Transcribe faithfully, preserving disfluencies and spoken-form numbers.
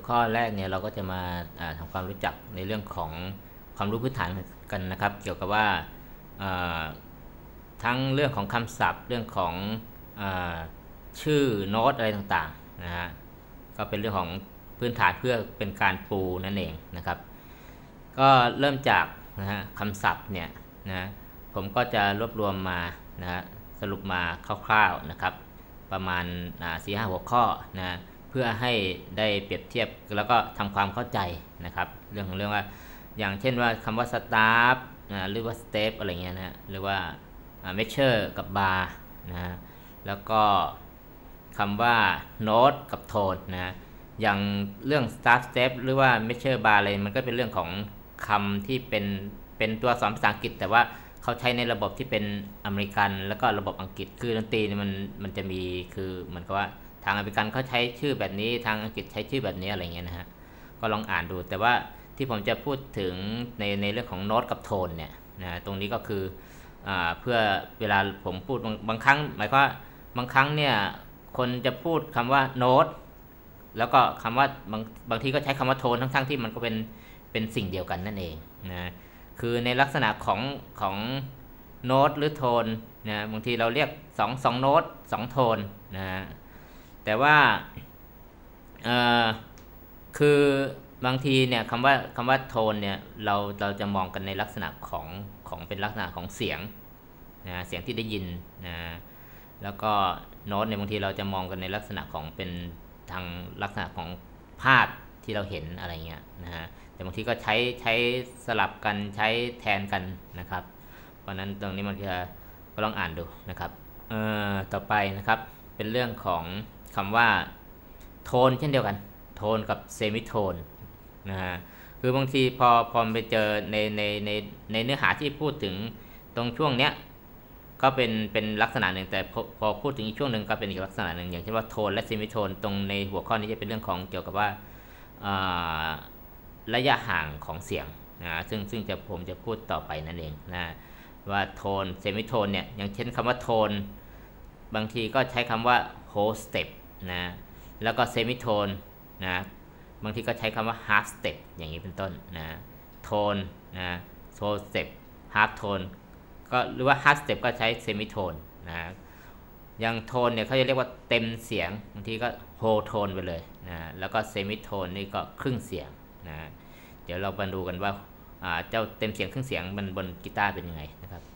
ข้อแรกเนี่ยเราก็จะมาทำความรู้จักในเรื่องของความรู้พื้นฐานกันนะครับเกี่ยวกับว่าทั้งเรื่องของคำศัพท์เรื่องของชื่อโน้ตอะไรต่างๆนะฮะก็เป็นเรื่องของพื้นฐานเพื่อเป็นการปูนั่นเองนะครับก็เริ่มจากนะฮะคำศัพท์เนี่ยนะผมก็จะรวบรวมมานะฮะสรุปมาคร่าวๆนะครับประมาณสี่ห้าหัวข้อนะเพื่อให้ได้เปรียบเทียบแล้วก็ทำความเข้าใจนะครับเรื่องของเรื่องว่าอย่างเช่นว่าคำว่า start นะหรือว่า step อะไรเงี้ยนะหรือว่า measure กับ bar นะแล้วก็คำว่า note กับ tone นะอย่างเรื่อง start step หรือว่า measure bar อะไรมันก็เป็นเรื่องของคำที่เป็นเป็นตัวอักษรภาษาอังกฤษแต่ว่าเขาใช้ในระบบที่เป็นอเมริกันแล้วก็ระบบอังกฤษคือดนตรีมันมันจะมีคือเหมือนกับว่าทางอเมริกันเขาใช้ชื่อแบบนี้ทางอังกฤษใช้ชื่อแบบนี้อะไรเงี้ยนะฮะก็ลองอ่านดูแต่ว่าที่ผมจะพูดถึงในในเรื่องของโน้ตกับโทนเนี่ยนะตรงนี้ก็คืออ่าเพื่อเวลาผมพูดบางบางครั้งหมายความว่าบางครั้งเนี่ยคนจะพูดคำว่าโน้ตแล้วก็คำว่าบางบางทีก็ใช้คำว่าโทนทั้งๆที่มันก็เป็นเป็นสิ่งเดียวกันนั่นเองนะคือในลักษณะของของโน้ตหรือโทนนะบางทีเราเรียกสอง สองโน้ตสองโทนนะแต่ว่าเอ่อคือบางทีเนี่ยคำว่าคำว่าโทนเนี่ยเราเราจะมองกันในลักษณะของของเป็นลักษณะของเสียงนะเสียงที่ได้ยินนะแล้วก็โน้ตเนี่ยบางทีเราจะมองกันในลักษณะของเป็นทางลักษณะของภาพที่เราเห็นอะไรเงี้ยนะฮะแต่บางทีก็ใช้ใช้สลับกันใช้แทนกันนะครับเพราะนั้นตรงนี้มันจะก็ลองอ่านดูนะครับเอ่อต่อไปนะครับเป็นเรื่องของคำว่าโทนเช่นเดียวกันโทนกับเซมิโทนนะฮะคือบางทีพอพอไปเจอในในในในเนื้อหาที่พูดถึงตรงช่วงเนี้ยก็เป็นเป็นลักษณะหนึ่งแต่พอพอพูดถึงอีกช่วงหนึ่งก็เป็นอีกลักษณะหนึ่งอย่างเช่นว่าโทนและเซมิโทนตรงในหัวข้อนี้จะเป็นเรื่องของเกี่ยวกับว่าระยะห่างของเสียงนะซึ่งซึ่งจะผมจะพูดต่อไปนั่นเองนะว่าโทนเซมิโทนเนี่ยอย่างเช่นคำว่าโทนบางทีก็ใช้คำว่า whole step นะแล้วก็เซมิโทนนะบางทีก็ใช้คำว่า half step อย่างนี้เป็นต้นนะโทนนะ whole step half tone ก็หรือว่า half step ก็ใช้เซมิโทนนะอย่างโทนเนี่ยเขาจะเรียกว่าเต็มเสียงบางทีก็ whole tone ไปเลยนะแล้วก็เซมิโทนนี่ก็ครึ่งเสียงนะเดี๋ยวเรามาดูกันว่าเจ้าเต็มเสียงครึ่งเสียงมันบนกีตาร์เป็นยังไงนะครับ